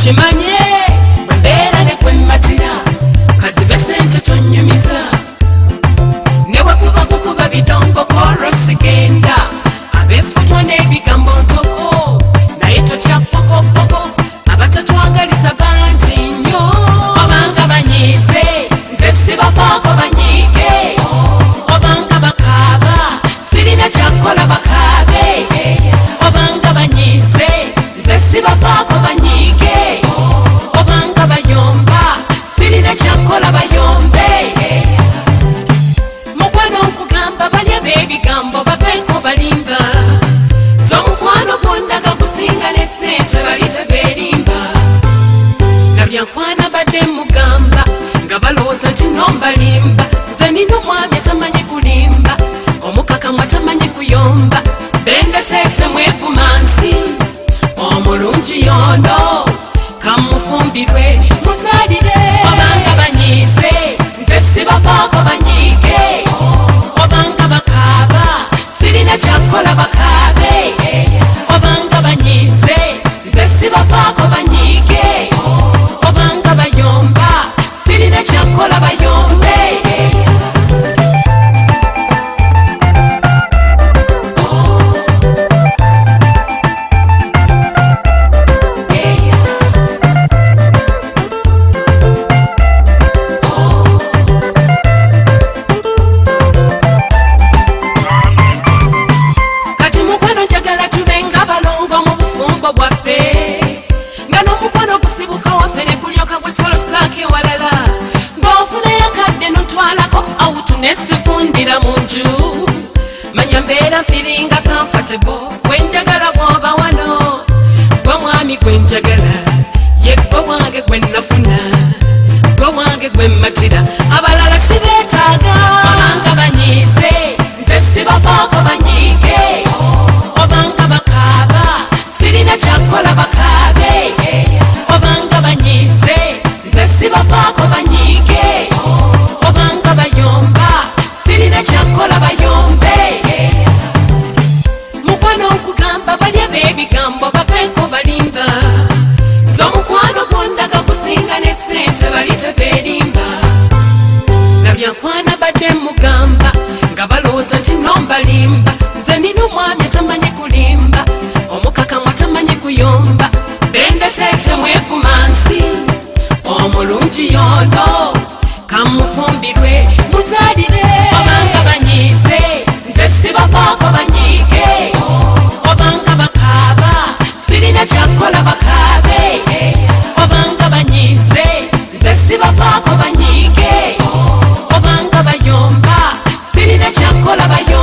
okimanye bwembeera ne kwemmatira kazibe sente tonyumiza newe kuba kukuba bidongo korosigenda abefutwa n'ebigambo ntoko naye totya pokopoko abatatwagaliza bangi nnyo obanga banyiize nze sibafaako banyiige obanga bakaaba sirina kyakola bakaabe obanga banyiize nze sibafaako banyiige obanga bayomba sirina kyakola bayombe mukwano nkugamba balya b'ebigambo baveeko balimba z'omukwano gwondaga gusinga ne sente bali tebeerimba nabyankwana badde mugamba nga balowooza nti nombalimba nze nina omwami atamanyi kulimba omukakamwa tamanyi kuyomba bendesete mwevuma nsi omulungi yono kamufumbirwe muzalire obanga banyiize nze sibafaako banyiige obanga bakaaba sirina kyakola bakaabe obanga banyiize nze sibafaako banyiige obanga bayomba sirina kyakola bayombe nesifundira munju manya mbeera feelinga comfortable gwenjagala bwoba wano gwe mwami gwenjagala ye gwe wange gwenafuna gwe wange gwemmatira abalala sibeetaaga obanga banyiize nze sibafaako banyiige obanga bakaaba sirina kyakola bakaabe obanga banyiize nze sibafaako banyiige obanga bayomba sirina kyakola bayombe mukwano nkugamba balya b'ebigambo baveeko balimba z'omukwano gwondaga gusinga ne sente bali tebeerimba nabyankwana badde mugamba nga balowooza nti nombalimba nze nina omwami atamanyi kulimba omukakamwa tamanyi kuyomba bendesete mwevuma nsi omulungi yono kamufumbirwe muzalire obanga banyiize nze sibafaako banyiige obanga bakaaba sirina kyakola bakaabe obanga banyiize nze sibafaako banyiige obanga bayomba sirina kyakola bayombe